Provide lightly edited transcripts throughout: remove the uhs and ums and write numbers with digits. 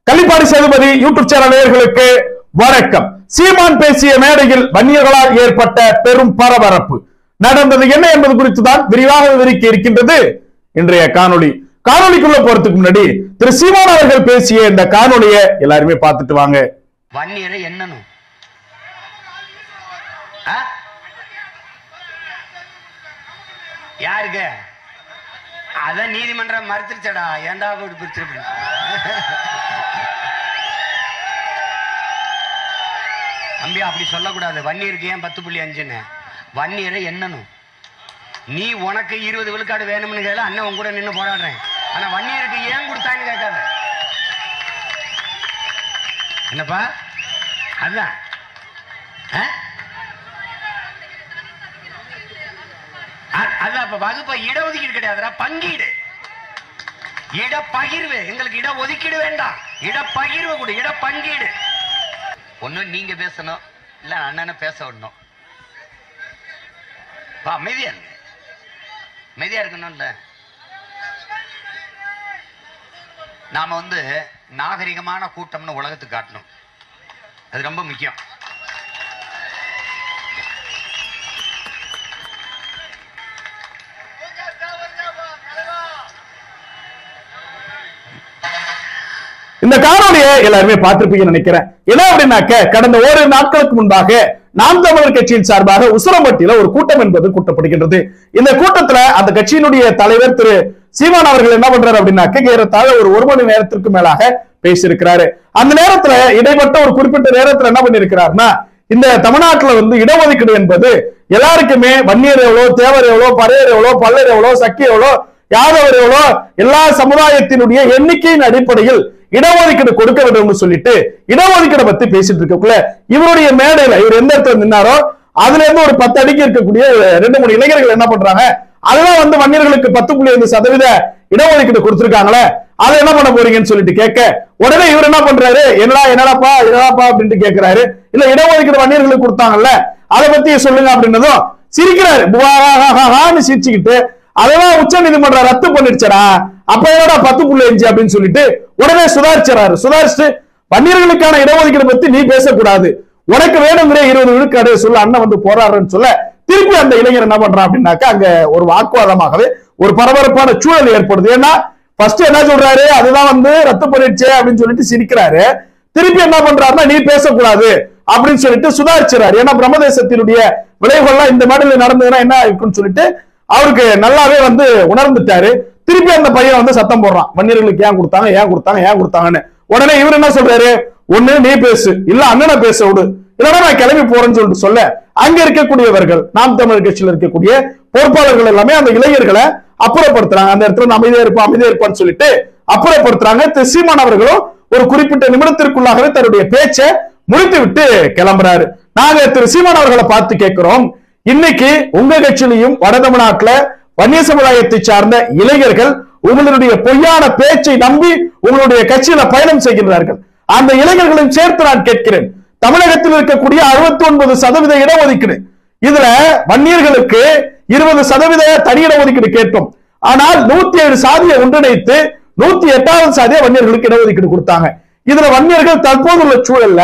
Kallipadi Sethupathi YouTube channel நேயர்களுக்கு வணக்கம். சீமான் பேசிய மேடையில் வன்னியர்களால் ஏற்பட்ட பெரும் பரபரப்பு நடந்தது என்ன என்பது குறித்து தான் விரிவாக விவரிக்க இருக்கின்றது இன்றைய காணொளி. காணொளிக்குள்ள போறதுக்கு முன்னாடி திரு சீமான் அவர்கள் பேசிய இந்த காணொளியை எல்லாருமே பார்த்துட்டு வாங்க. வன்னியரை என்னணும் யாருக்கு அத நீதிமன்றம் மறுத்துருச்சடா, ஏண்டா போட்டு பிரிச்சிருப்ப. தம்பி அப்படி சொல்லக்கூடாது. வன்னியருக்கு ஏன் 10.5ன்னு வன்னியரை என்னணும். நீ உனக்கு 20 விழுக்காடு வேணும்னு கேளு, அண்ணன் உன் கூட நின்று போராடுறேன். ஆனா வன்னியருக்கு ஏன் கொடுத்தான்னு கேட்காத. என்னப்பா அதுதான் அதான் இப்ப வகுப்ப இடஒதுக்கீடு கிடையாதுடா, பங்கீடு, இடப்பகிர்வு. எங்களுக்கு இட ஒதுக்கீடு வேண்டாம், இடப்பகிர்வு கூட, இட பங்கீடு. ஒண்ணு நீங்க பேசணும், இல்ல அண்ணனை பேச விடணும். அமைதியா இருங்க, அமைதியா இருக்கணும்ல. நாம நாகரிகமான கூட்டம்னு உலகத்துக்கு காட்டணும், அது ரொம்ப முக்கியம். இந்த காணொலியை எல்லாருமே பார்த்திருப்பீங்கன்னு நினைக்கிறேன். என்ன அப்படின்னாக்க, கடந்த ஓரிரு நாட்களுக்கு முன்பாக நாம் தமிழர் கட்சியின் சார்பாக உசிலம்பட்டியில ஒரு கூட்டம் என்பது கூட்டப்படுகின்றது. இந்த கூட்டத்துல அந்த கட்சியினுடைய தலைவர் திரு சீமான் அவர்கள் என்ன பண்றாரு அப்படின்னாக்க, ஏறத்தாழ ஒரு மணி நேரத்திற்கு மேலாக பேசியிருக்கிறாரு. அந்த நேரத்துல இடைப்பட்ட ஒரு குறிப்பிட்ட நேரத்துல என்ன பண்ணிருக்கிறாருன்னா, இந்த தமிழ்நாட்டுல இடஒதுக்கீடு என்பது எல்லாருக்குமே வன்னியர் எவ்வளோ, தேவர் எவ்வளோ, பறையர் எவ்வளோ, பல்லர் எவ்வளோ, சக்கி எவ்வளோ, யாதவர் எவ்வளோ, எல்லா சமுதாயத்தினுடைய எண்ணிக்கையின் அடிப்படையில் இடஒதுக்கீடு கொடுக்க வேண்டும் சொல்லிட்டு இடஒதுக்கீடு பத்தி பேசிட்டு இருக்கக்குள்ள, இவருடைய மேடையில இவர் எந்த இடத்துல நின்னாரோ அதுல இருந்து ஒரு 10 அடிக்கு இருக்கக்கூடிய 2-3 இளைஞர்கள் என்ன பண்றாங்க, அதெல்லாம் வன்னியர்களுக்கு 10.5% இடஒதுக்கீடு கொடுத்திருக்காங்களே, அதை என்ன பண்ண போறீங்கன்னு சொல்லிட்டு கேட்க, உடனே இவர் என்ன பண்றாரு, என்னடாப்பா அப்படின்ட்டு கேட்கிறாரு. இல்ல இடஒதுக்கீடு வன்னியர்களுக்கு கொடுத்தாங்கல்ல, அதை பத்தி சொல்லுங்க அப்படின்னதும் சிரிக்கிறாரு. சிரிச்சுக்கிட்டு, அதெல்லாம் உச்ச நீதிமன்றம் ரத்து பண்ணிடுச்சடா, அப்ப என்னடா 10.5 அப்படின்னு சொல்லிட்டு உடனே சுதாரிச்சுட்டு வன்னியர்களுக்கான இடஒதுக்கீடு பத்தி நீ பேசக்கூடாது, உனக்கு வேணுங்கிற 20 விழுக்காடு சொல்ல அண்ணன் போராடுறன்னு சொல்ல, திருப்பி அந்த இளைஞர் என்ன பண்றான் அப்படின்னாக்கா, அங்க ஒரு வாக்குவாதமாகவே ஒரு பரபரப்பான சூழல் ஏற்படுது. ஏன்னா ஃபர்ஸ்ட் என்ன சொல்றாரு, அதுதான் ரத்து பண்ணிடுச்சே அப்படின்னு சொல்லிட்டு சிரிக்கிறாரு. திருப்பி என்ன பண்றாருன்னா, நீ பேசக்கூடாது அப்படின்னு சொல்லிட்டு சுதாரிச்சுறாரு. ஏன்னா பிரம்மதேசத்தினுடைய விளைவுகள்லாம் இந்த மாதிரி நடந்ததுன்னா என்ன இருக்குன்னு சொல்லிட்டு அவருக்கு நல்லாவே உணர்ந்துட்டாரு. திருப்பி அந்த பையன் சத்தம் போடுறான், வன்னியர்களுக்கு ஏன் கொடுத்தாங்கன்னு. உடனே இவர் என்ன சொல்றாரு, ஒண்ணு நீ பேசு, இல்ல அண்ணனை பேச விடு, இல்லன்னா நான் கிளம்பி போறேன்னு சொல்லிட்டு சொல்ல, அங்க இருக்கக்கூடியவர்கள் நாம் தமிழர் கட்சியில் இருக்கக்கூடிய பொறுப்பாளர்கள் எல்லாமே அந்த இளைஞர்களை அப்புறப்படுத்துறாங்க. அந்த இடத்துல அமைதியா இருப்பான்னு சொல்லிட்டு அப்புறப்படுத்துறாங்க. திரு சீமான் அவர்களும் ஒரு குறிப்பிட்ட நிமிடத்திற்குள்ளாகவே தன்னுடைய பேச்சை முடித்து விட்டு கிளம்புறாரு. நாங்க திரு சீமான் அவர்களை பார்த்து கேட்கிறோம், இன்னைக்கு உங்க கட்சியிலையும் வட தமிழ்நாட்டுல வன்னிய சமுதாயத்தை சார்ந்த இளைஞர்கள் உங்களுடைய பொய்யான பேச்சை நம்பி உங்களுடைய கட்சியில பயணம் செய்கின்றார்கள். அந்த இளைஞர்களையும் சேர்த்து நான் கேட்கிறேன், தமிழகத்தில் இருக்கக்கூடிய 69% இடஒதுக்கீடு, இதுல வன்னியர்களுக்கு 20% தனி இடஒதுக்கீடு கேட்டோம். ஆனால் 107 சாதியை ஒன்றிணைத்து 108வது சாதியை வன்னியர்களுக்கு இடஒதுக்கீடு கொடுத்தாங்க. இதுல வன்னியர்கள் தற்போதுள்ள சூழல்ல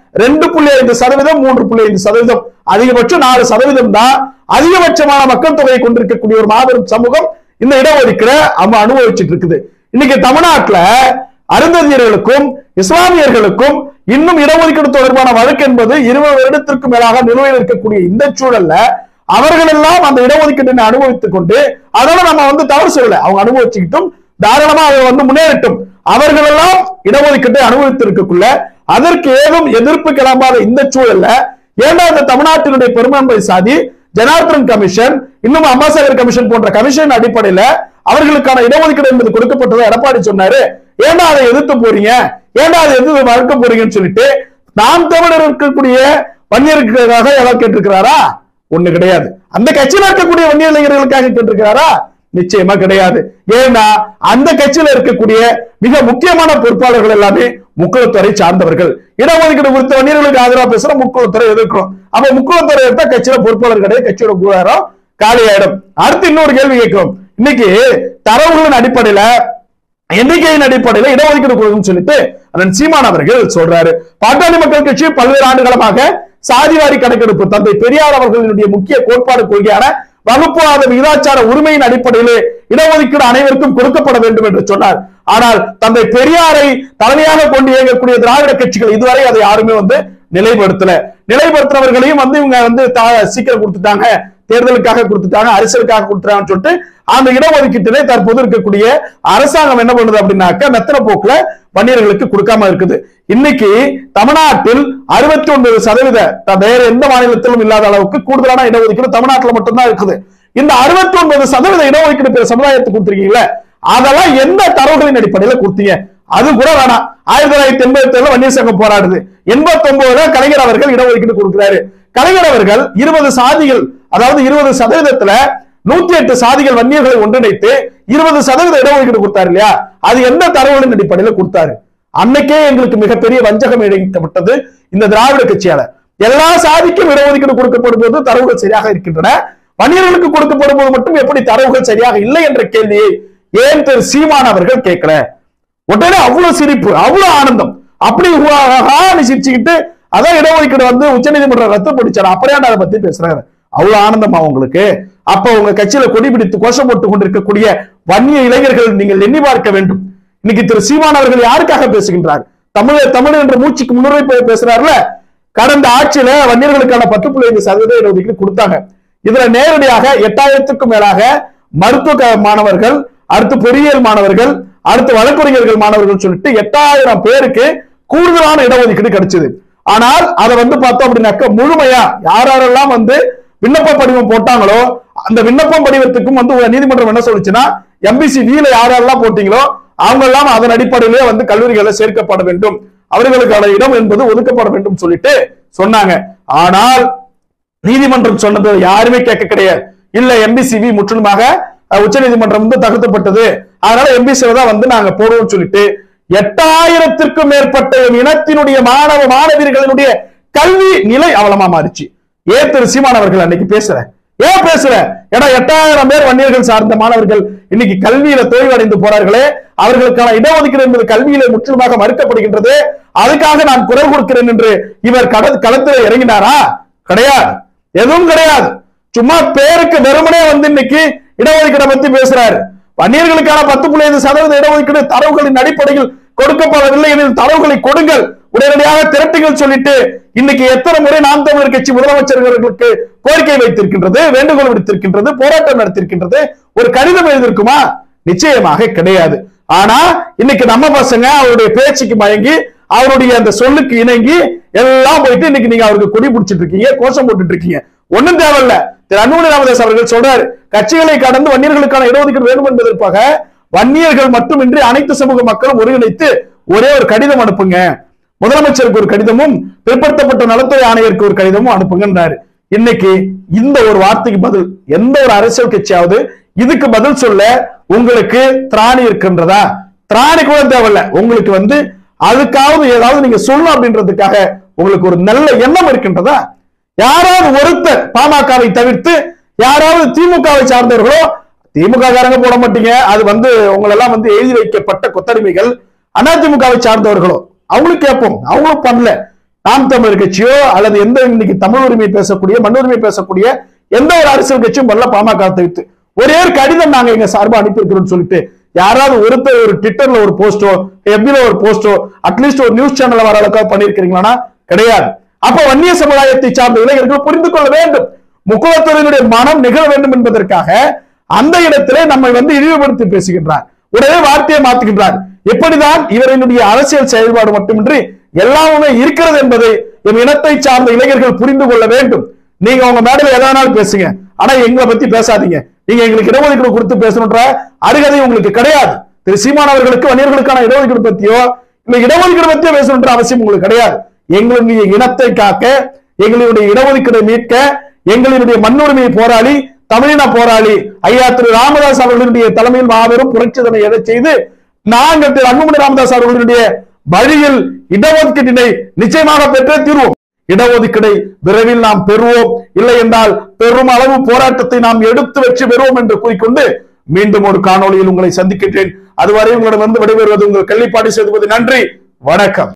2.5%, 3.5%, அதிகபட்சம் 4% தான் அதிகபட்சமான மக்கள் தொகையை கொண்டிருக்கக்கூடிய ஒரு மாபெரும் சமூகம் இந்த இடஒதுக்கீடை அனுபவிச்சுட்டு இருக்குது. இன்னைக்கு தமிழ்நாட்டுல அருந்ததியர்களுக்கும் இஸ்லாமியர்களுக்கும் இன்னும் இடஒதுக்கீடு தொடர்பான வழக்கு என்பது 20 வருடத்திற்கு மேலாக நிலுவையில் இருக்கக்கூடிய இந்த சூழல்ல அவர்கள் எல்லாம் அந்த இடஒதுக்கீட்டை அனுபவித்துக் கொண்டு, அதனால நம்ம தவறு சொல்லல, அவங்க அனுபவிச்சுக்கிட்டும் தாராளமா அவங்க முன்னேறட்டும். அவர்கள் எல்லாம் இடஒதுக்கீட்டை அனுபவித்திருக்கக்குள்ள அதற்கு ஏதும் எதிர்ப்பு கிளம்பாத இந்த சூழல்ல, ஏன்னா இந்த தமிழ்நாட்டினுடைய பெரும்பான்மை சாதி ஜனார்தன் கமிஷன், இன்னும் அம்பாசகர் கமிஷன் போன்ற கமிஷன் அடிப்படையில அவர்களுக்கான இடஒதுக்கீடு என்பது கொடுக்கப்பட்டதை எடப்பாடி சொன்னாரு. ஏன்னா அதை எதிர்த்து போறீங்க, ஏன்னா அதை எதிர்த்து மறுக்க போறீங்கன்னு சொல்லிட்டு நாம் தமிழர் இருக்கக்கூடிய வன்னியர்களுக்காக எல்லாம் கேட்டிருக்கிறாரா? ஒண்ணு கிடையாது. அந்த கட்சியில இருக்கக்கூடிய வன்னியர் இளைஞர்களுக்காக கேட்டிருக்கிறாரா? நிச்சயமா கிடையாது. ஏன்னா அந்த கட்சியில இருக்கக்கூடிய மிக முக்கியமான பொறுப்பாளர்கள் எல்லாமே முக்குளத்துறை சார்ந்தவர்கள். இடஒதுக்கீடு குறித்த வன்னியர்களுக்கு ஆதரவா பேசுற முக்குளத்துறை எதிர்க்கிறோம். அப்ப முக்குளத்துறை எடுத்தா கட்சியில பொறுப்பாளர் கிடையாது, கட்சியோட கூடாரம் காலியாயிடும். அடுத்து இன்னொரு கேள்வி கேட்கிறோம், இன்னைக்கு தரவுகளின் அடிப்படையில எண்ணிக்கையின் அடிப்படையில இடஒதுக்கீடு கொடுக்கும் சொல்லிட்டு அண்ணன் சீமான் அவர்கள் சொல்றாரு. பாட்டாளி மக்கள் கட்சி பல்வேறு ஆண்டுகளமாக சாதிவாரி கணக்கெடுப்பு தந்தை பெரியார் அவர்களுடைய முக்கிய கோட்பாடு கொள்கையான வகுப்புவாத விகிதாச்சார உரிமையின் அடிப்படையிலே இடஒதுக்கீடு அனைவருக்கும் கொடுக்கப்பட வேண்டும் என்று சொன்னார். ஆனால் தந்தை பெரியாரை தலைமையாக கொண்டு இயங்கக்கூடிய திராவிட கட்சிகள் இதுவரை அதை யாருமே நிலைப்படுத்தினவர்களையும் இவங்க சீக்கிரம் கொடுத்துட்டாங்க, தேர்தலுக்காக கொடுத்துட்டாங்க, அரசியலுக்காக கொடுத்துட்டாங்கன்னு சொல்லிட்டு அந்த இடஒதுக்கீட்டிலே தற்போது இருக்கக்கூடிய அரசாங்கம் என்ன பண்ணுது அப்படின்னாக்க மெத்தன போக்குல வன்னியர்களுக்கு கொடுக்காம இருக்குது. இன்னைக்கு தமிழ்நாட்டில் 69% வேற எந்த மாநிலத்திலும் இல்லாத அளவுக்கு கூடுதலான இடஒதுக்கீடு தமிழ்நாட்டில் மட்டும்தான் இருக்குது. இந்த 69% இடஒதுக்கீடு சமுதாயத்துக்கு கொடுத்திருக்கீங்களா, அதெல்லாம் எந்த தரவுகளின் அடிப்படையில் கொடுத்தீங்க? அது கூட வேணாம். 1987 வன்னியர் சங்கம் போராடுது, 89 கலைஞர் அவர்கள் இடஒதுக்கீடு கொடுக்கிறாரு. கலைஞர் அவர்கள் 20 சாதிகள், அதாவது 20% 108 சாதிகள் வன்னியர்களை ஒன்றிணைத்து 20% இடஒதுக்கீடு கொடுத்தாரு இல்லையா, அது எந்த தரவுகளின் அடிப்படையில் கொடுத்தாரு? அன்னைக்கே எங்களுக்கு மிகப்பெரிய வஞ்சகம் இழைக்கப்பட்டது இந்த திராவிட கட்சியால. எல்லா சாதிக்கும் இடஒதுக்கீடு கொடுக்கப்படும் போது தரவுகள் சரியாக இருக்கின்றன, வன்னியர்களுக்கு கொடுக்கப்படும் போது மட்டும் எப்படி தரவுகள் சரியாக இல்லை என்ற கேள்வியை ஏன் திரு சீமான் அவர்கள் கேட்கல? உடனே அவ்வளவு சிரிப்பு, அவ்வளவு ஆனந்தம், அப்படி சிரிச்சுக்கிட்டு அதான் இடஒதுக்கீடு உச்சநீதிமன்றம் ரத்து படிச்சாரு, அப்படியே அதை பத்தி பேசுறாரு. அவ்வளவு ஆனந்தமா உங்களுக்கு? அப்ப உங்க கட்சியில கொடி பிடித்து கோஷம் போட்டுக் கொண்டிருக்கக்கூடிய வன்னிய இளைஞர்கள் நீங்கள் எண்ணி பார்க்க வேண்டும். இன்னைக்கு திரு சீமான் அவர்கள் யாருக்காக பேசுகின்றார்? தமிழ் என்ற மூச்சுக்கு முன்னுரிமை பேசுறாருல. கடந்த ஆட்சியில வன்னியர்களுக்கான 10.5% இடஒதுக்கீடு கொடுத்தாங்க. இதுல நேரடியாக 8000க்கும் மேலாக மருத்துவ மாணவர்கள், அடுத்து பொறியியல் மாணவர்கள், அடுத்து வழக்கறிஞர்கள் மாணவர்கள் சொல்லிட்டு 8000 பேருக்கு கூடுதலான இடஒதுக்கீடு கிடைச்சது. ஆனால் அதை பார்த்தோம் அப்படின்னாக்க முழுமையா யாரெல்லாம் விண்ணப்ப படிவம் போட்டாங்களோ அந்த விண்ணப்பம் படிவத்துக்கும் நீதிமன்றம் என்ன சொல்லுச்சுன்னா, எம்பிசி வீல யாரெல்லாம் போட்டீங்களோ அவங்க எல்லாம் அதன் அடிப்படையிலே கல்லூரிகளை சேர்க்கப்பட வேண்டும், அவர்களுக்கான இடம் என்பது ஒதுக்கப்பட வேண்டும் சொல்லிட்டு சொன்னாங்க. ஆனால் நீதிமன்றம் சொன்னது யாருமே கேட்க கிடையாது. இல்ல எம்பிசிவி முற்றிலுமாக உச்ச நீதிமன்றம் தகுத்தப்பட்டது, அதனால எம்பிசி தான் நாங்க போடுவோம் சொல்லிட்டு 8000க்கும் மேற்பட்ட இனத்தினுடைய மாணவர்களினுடைய கல்வி நிலை அவலமா மாறிச்சு. ஏன் திரு சீமான் அவர்கள் அன்னைக்கு பேசுற? ஏன் பேசுற? ஏன்னா 8000 பேர் வன்னியர்கள் சார்ந்த மாணவர்கள் இன்னைக்கு கல்வியில தோய்வடைந்து போறார்களே, அவர்களுக்கான இடஒதுக்கீடு என்பது கல்வியில முற்றிலுமாக மறுக்கப்படுகின்றது, அதுக்காக நான் குரல் கொடுக்கிறேன் என்று இவர் களத்தில் இறங்கினாரா? கிடையாது, எதுவும் கிடையாது. சும்மா பேருக்கு வெறுமனே இன்னைக்கு இடஒதுக்கீடை பத்தி பேசுறாரு. வன்னியர்களுக்கான 10.5% இடஒதுக்கீடு தரவுகளின் அடிப்படையில் கொடுக்கப்படவில்லை எனில் தரவுகளை கொடுங்கள், உடனடியாக திரட்டுகள் சொல்லிட்டு இன்னைக்கு எத்தனை முறை நாம் தமிழர் கட்சி முதலமைச்சர்களுக்கு கோரிக்கை வைத்திருக்கின்றது, வேண்டுகோள் விடுத்திருக்கின்றது, போராட்டம் நடத்திருக்கின்றது. ஒரு கடிதம் எழுதிருக்குமா? நிச்சயமாக கிடையாது. ஆனா இன்னைக்கு நம்ம பசங்க அவருடைய பேச்சுக்கு மயங்கி அவருடைய அந்த சொல்லுக்கு இணங்கி எல்லாம் போயிட்டு இன்னைக்கு நீங்க அவருக்கு கொடி பிடிச்சிட்டு இருக்கீங்க, கோஷம் போட்டுட்டு இருக்கீங்க. ஒண்ணும் தேவையில்ல. திரு அன்புமணி ராமதாஸ் அவர்கள் சொல்றாரு, கட்சிகளை கடந்து வன்னியர்களுக்கான இடஒதுக்கீடு வேண்டும் என்பதற்காக வன்னியர்கள் மட்டுமின்றி அனைத்து சமூக மக்களும் ஒருங்கிணைத்து ஒரே ஒரு கடிதம் அனுப்புங்க, முதலமைச்சருக்கு ஒரு கடிதமும் பிற்படுத்தப்பட்ட நலத்துறை ஆணையருக்கு ஒரு கடிதமும் அனுப்புங்கன்றாரு. இன்னைக்கு இந்த ஒரு வார்த்தைக்கு பதில் எந்த ஒரு அரசியல் கட்சியாவது இதுக்கு பதில் சொல்ல உங்களுக்கு திராணி இருக்கின்றதா? திராணி கூட தேவையில்ல. உங்களுக்கு அதுக்காவது ஏதாவது நீங்க சொல்லணும் அப்படின்றதுக்காக உங்களுக்கு ஒரு நல்ல எண்ணம் இருக்கின்றதா? யாராவது ஒருத்தர் பாமகவை தவிர்த்து யாராவது திமுகவை சார்ந்தவர்களோ, திமுக காரங்க போட மாட்டீங்க, அது உங்களெல்லாம் எழுதி வைக்கப்பட்ட கொத்தடிமைகள், அதிமுகவை சார்ந்தவர்களோ அவங்களுக்கு கேட்போம், அவங்களும் பண்ணல. நாம் தமிழர் கட்சியோ அல்லது எந்த இன்னைக்கு தமிழ் உரிமை பேசக்கூடிய மண்ணுரிமை பேசக்கூடிய எந்த ஒரு அரசியல் கட்சியும் பண்ணல. பாமக தவிர்த்து ஒரே ஒரு கடிதம் நாங்க எங்க சார்பா அனுப்பியிருக்கிறோம் சொல்லிட்டு யாராவது ஒருத்தர் ஒரு ட்விட்டர்ல ஒரு போஸ்டோ, எஃபில ஒரு போஸ்டோ, அட்லீஸ்ட் ஒரு நியூஸ் சேனல்ல வர அளவுக்கு பண்ணிருக்கீங்களா? கிடையாது. அப்ப வன்னிய சமுதாயத்தை சார்ந்த இளைஞர்கள் புரிந்து கொள்ள வேண்டும், முக்குலத்தொழிலுடைய மனம் நிகழ வேண்டும் என்பதற்காக அந்த இடத்திலே நம்மை இழிவுபடுத்தி பேசுகின்றார், உடனே வார்த்தையை மாத்துகின்றார். எப்படிதான் இவரினுடைய அரசியல் செயல்பாடு மட்டுமின்றி எல்லாமே இருக்கிறது என்பதை என் இனத்தை சார்ந்த இளைஞர்கள் புரிந்து கொள்ள வேண்டும். நீங்க உங்க மேடையில எதானாலும் பேசுங்க, ஆனா எங்களை பத்தி பேசாதீங்க. நீங்க எங்களுக்கு இடஒதுக்கீடு கொடுத்து பேசணுன்ற அருகதை உங்களுக்கு கிடையாது. திரு சீமான் அவர்களுக்கு வன்னியர்களுக்கான இடஒதுக்கீடு பத்தியோ இல்ல இடஒதுக்கீடு பத்தியோ பேசணுன்ற அவசியம் உங்களுக்கு கிடையாது. எங்களுடைய இனத்தை காக்க, எங்களுடைய இடஒதுக்கீடை மீட்க, எங்களுடைய மண்ணுரிமையை போராளி, தமிழின போராளி ஐயா திரு ராமதாஸ் அவர்களுடைய தலைமையில் மாபெரும் புரட்சிதனை எதை செய்து நாங்கள் திரு அன்புமணி ராமதாஸ் அவர்களுடைய வழியில் இடஒதுக்கீட்டினை நிச்சயமாக பெற்றே தீர்வோம். இடஒதுக்கீடை விரைவில் நாம் பெறுவோம், இல்லை என்றால் பெரும் அளவு போராட்டத்தை நாம் எடுத்து வெற்றி பெறுவோம் என்று கூறிக்கொண்டு மீண்டும் ஒரு காணொளியில் உங்களை சந்திக்கின்றேன். அதுவரை உங்களிடம் விடைபெறுவது உங்கள் கள்ளிப்பாடி செய்து நன்றி, வணக்கம்.